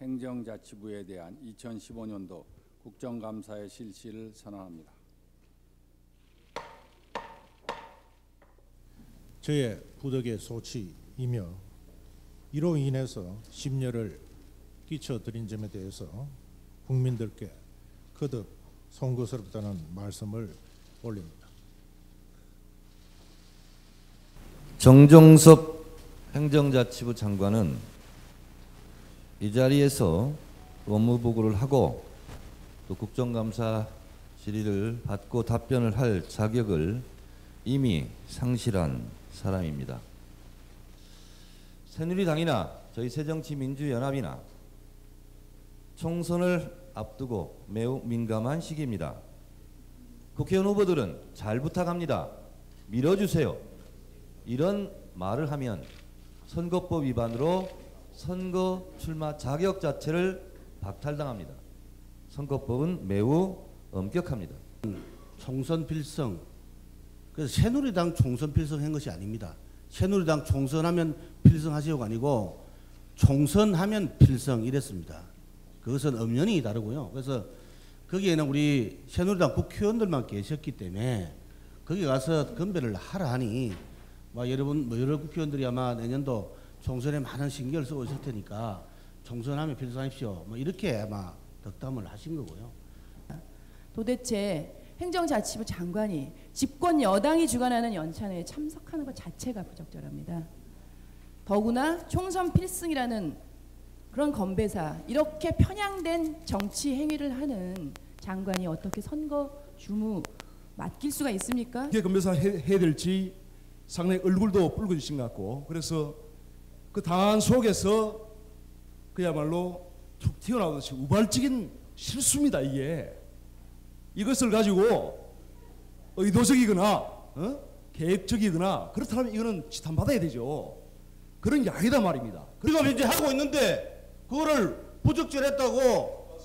행정자치부에 대한 2015년도 국정감사의 실시를 선언합니다. 저의 부덕의 소치이며 이로 인해서 심려를 끼쳐드린 점에 대해서 국민들께 거듭 송구스럽다는 말씀을 올립니다. 정종섭 행정자치부 장관은 이 자리에서 업무보고를 하고 또 국정감사 질의를 받고 답변을 할 자격을 이미 상실한 사람입니다. 새누리당이나 저희 새정치민주연합이나 총선을 앞두고 매우 민감한 시기입니다. 국회의원 후보들은 잘 부탁합니다. 밀어주세요. 이런 말을 하면 선거법 위반으로 선거 출마 자격 자체를 박탈당합니다. 선거법은 매우 엄격합니다. 총선 필성, 그래서 새누리당 총선 필성한 것이 아닙니다. 새누리당 총선하면 필성하시오가 아니고 총선하면 필성 이랬습니다. 그것은 엄연히 다르고요. 그래서 거기에는 우리 새누리당 국회의원들만 계셨기 때문에 거기 가서 건배를 하라 하니 여러분 여러 국회의원들이 아마 내년도 총선에 많은 신경을 쓰고 있을 테니까 총선하면 필성하십시오. 이렇게 아마 덕담을 하신 거고요. 도대체 행정자치부 장관이 집권 여당이 주관하는 연찬회에 참석하는 것 자체가 부적절합니다. 더구나 총선 필승이라는 그런 건배사, 이렇게 편향된 정치 행위를 하는 장관이 어떻게 선거 주무 맡길 수가 있습니까? 어떻게 건배사 해야 될지 상당히 얼굴도 붉어지신 것 같고, 그래서 그 당황 속에서 그야말로 툭 튀어나오듯이 우발적인 실수입니다. 이것을 가지고 의도적이거나 계획적이거나 그렇다면 이거는 지탄받아야 되죠. 그런 게 아니다 말입니다. 우리가 이제 하고 있는데 그거를 부적절했다고.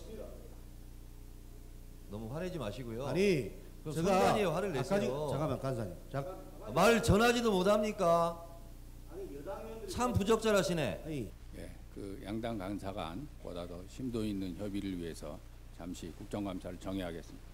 너무 화내지 마시고요. 아니 제가 화를 내세요. 잠깐만 간사님. 말 전하지도 못합니까? 참 부적절하시네. 예, 그 양당 간사 간 보다 더 심도 있는 협의를 위해서 잠시 국정감사를 정해야겠습니다.